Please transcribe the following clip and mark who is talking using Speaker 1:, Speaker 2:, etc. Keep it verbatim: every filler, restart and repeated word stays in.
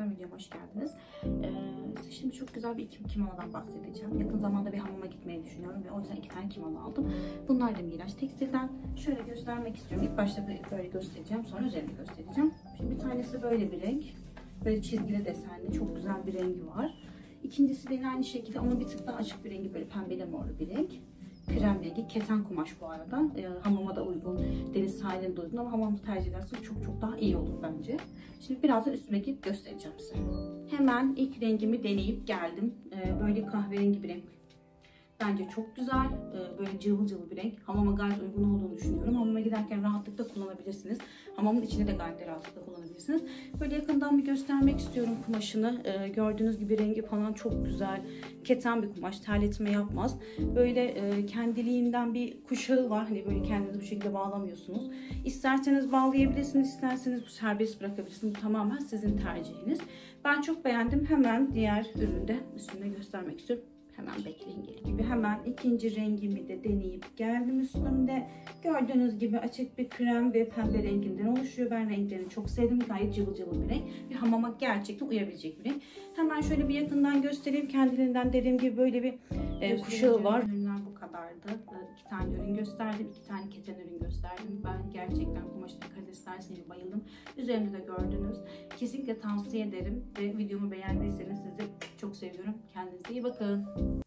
Speaker 1: arkadaşlar, videoma hoş geldiniz. Ee, size şimdi çok güzel bir iki kimonodan bahsedeceğim. Yakın zamanda bir hamama gitmeyi düşünüyorum ve o yüzden iki tane kimono aldım. Bunlar da Miraç Tekstil'den. Şöyle göstermek istiyorum. İlk başta böyle göstereceğim, sonra üzerini göstereceğim. Şimdi bir tanesi böyle bir renk. Böyle çizgili desenli, çok güzel bir rengi var. İkincisi de aynı şekilde ama bir tık daha açık bir rengi, böyle pembeli morlu bir renk. Krem rengi, keten kumaş bu arada. E, hamama da uygun, deniz sahilinde uygun ama hamamda tercih ederseniz çok çok daha iyi olur bence. Şimdi birazdan üstüme gidip göstereceğim size. Hemen ilk rengimi deneyip geldim. E, böyle kahverengi bir renk. Bence çok güzel, e, böyle cıvıl cıvıl bir renk. Hamama gayet uygun olduğunu düşünüyorum. Hamama giderken rahatlıkla kullanabilirsiniz. Hamamın içinde de gayet rahatlıkla kullanabilirsiniz. Böyle yakından bir göstermek istiyorum kumaşını. E, gördüğünüz gibi rengi falan çok güzel. Keten bir kumaş, terletme yapmaz. Böyle e, kendiliğinden bir kuşağı var. Hani böyle kendinizi bu şekilde bağlamıyorsunuz. İsterseniz bağlayabilirsiniz, isterseniz bu serbest bırakabilirsiniz. Bu tamamen sizin tercihiniz. Ben çok beğendim. Hemen diğer ürünü de üstünde göstermek istiyorum. Hemen bekleyin gel gibi. Hemen ikinci rengimi de deneyip geldim üstümde. Gördüğünüz gibi açık bir krem ve pembe renginden oluşuyor. Ben renklerini çok sevdim. Gayet cıvıl cıvıl bir renk. Bir hamama gerçekten uyabilecek bir renk. Hemen şöyle bir yakından göstereyim. Kendiliğinden dediğim gibi böyle bir e, kuşağı var. Ürünler bu kadardı. İki tane ürün gösterdim. iki tane keten ürün gösterdim. Ben gerçekten kumaşın kalitesine bayıldım. Üzerinde de gördünüz. Kesinlikle tavsiye ederim. Ve videomu beğendiyseniz sizi çok seviyorum. Kendinize iyi bakın.